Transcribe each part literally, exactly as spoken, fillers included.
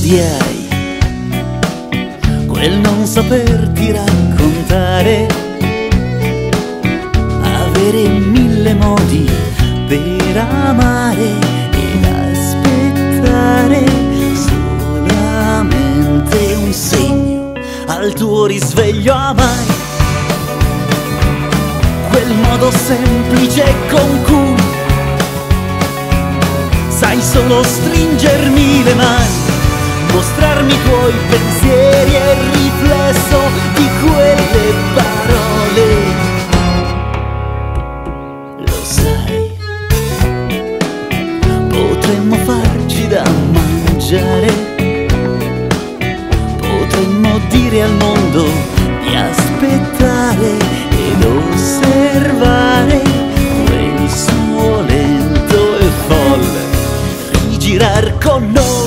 odiai quel non saperti raccontare, avere mille modi per amare ed aspettare solamente un segno al tuo risveglio. Amai quel modo semplice con cui sai solo stringermi le mani, mostrarmi i tuoi pensieri e il riflesso di quelle parole. Lo sai, potremmo farci da mangiare, potremmo dire al mondo di aspettare ed osservare quel suo lento e folle rigirar con noi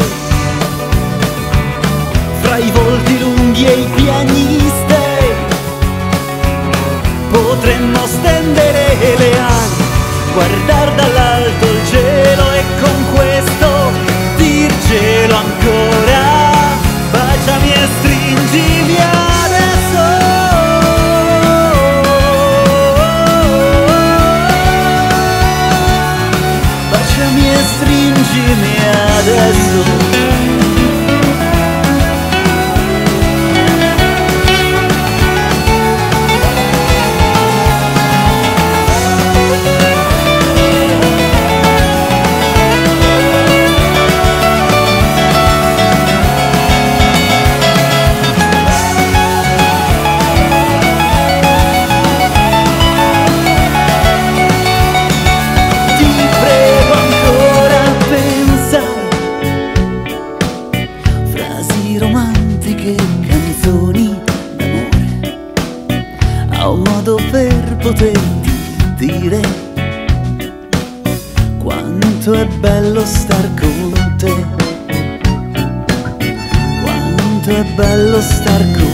fra i volti lunghi e i piagnistei. Potremmo stendere le ali, guardar dall'alto il cielo e con questo dircelo ancora. Baciami e stringimi adesso, baciami e stringimi adesso. Romantiche canzoni d'amore, a un modo per poterti dire quanto è bello star con te, quanto è bello star con te.